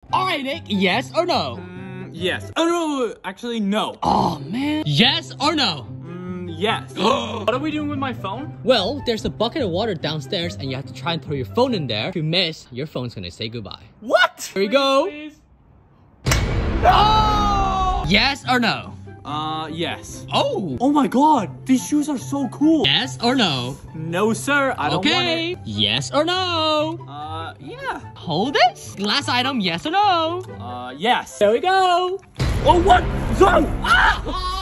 Alright, Nick, yes or no? Yes. Oh, no, actually, no. Oh, man. Yes or no? Yes. What are we doing with my phone? Well, there's a bucket of water downstairs and you have to try and throw your phone in there. If you miss, your phone's gonna say goodbye. What? Here we go. Please. Oh! Yes or no? Yes. Oh! Oh my god, these shoes are so cool. Yes or no? No, sir, I don't want it. Yes or no? Yeah. Hold it. Last item, yes or no? Yes. There we go. Oh, what? Zone! Ah!